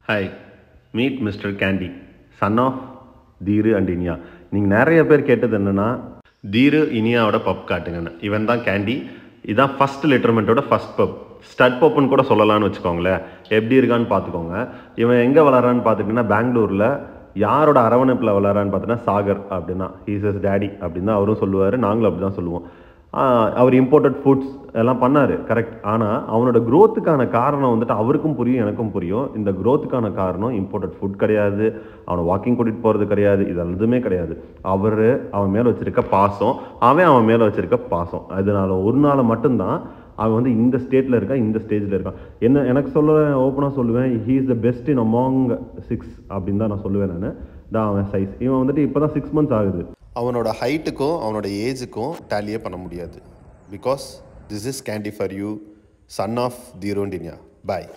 Hi, meet Mr. Candy, son of DHEERU and INIYA. நீங்கள் நிறைய பேர் கேட்டது என்னன்னா DHEERU INIYAவோட பப் காட்டுங்கன்னு. இவன் தான் கேண்டி. இதான் ஃபர்ஸ்ட் லிட்டர்மெண்ட்டோட ஃபர்ஸ்ட் பப். ஸ்டட் பப்புன்னு கூட சொல்லலாம்னு வச்சுக்கோங்களேன். எப்படி இருக்கான்னு பார்த்துக்கோங்க. இவன் எங்கே வளரான்னு பார்த்துக்கிட்டிங்கன்னா பெங்களூரில் யாரோட அரவணைப்பில் வளரான்னு பார்த்தீங்கன்னா சாகர் அப்படின்னா ஹீஸ் இஸ் டேடி அப்படின்னு தான் அவரும் சொல்லுவார், நாங்களும் அப்படி தான் சொல்லுவோம். அவர் இம்போர்ட்டட் ஃபுட்ஸ் எல்லாம் பண்ணார், கரெக்ட். ஆனால் அவனோட க்ரோத்துக்கான காரணம் வந்துட்டு அவருக்கும் புரியும், எனக்கும் புரியும். இந்த க்ரோத்துக்கான காரணம் இம்போர்ட்டட் ஃபுட் கிடையாது, அவனை வாக்கிங் கூட்டிகிட்டு போகிறது கிடையாது, இது எதுவுமே கிடையாது. அவன் மேலே வச்சுருக்க பாசம், அவன் மேலே வச்சுருக்க பாசம். அதனால ஒரு நாள் மட்டும்தான் அவன் வந்து இந்த ஸ்டேட்டில் இருக்கான், இந்த ஸ்டேஜில் இருக்கான். எனக்கு ஓப்பனாக சொல்லுவேன், he is the best in among 6 அப்படின்னு தான் நான் சொல்லுவேன். நான் அவன் சைஸ் இவன் வந்துட்டு இப்போ தான் 6 months ஆகுது. அவனோட ஹைட்டுக்கும் அவனோட ஏஜுக்கும் டேலியே பண்ண முடியாது. Because this is Candy for you, son of DHEERU and INIYA. Bye.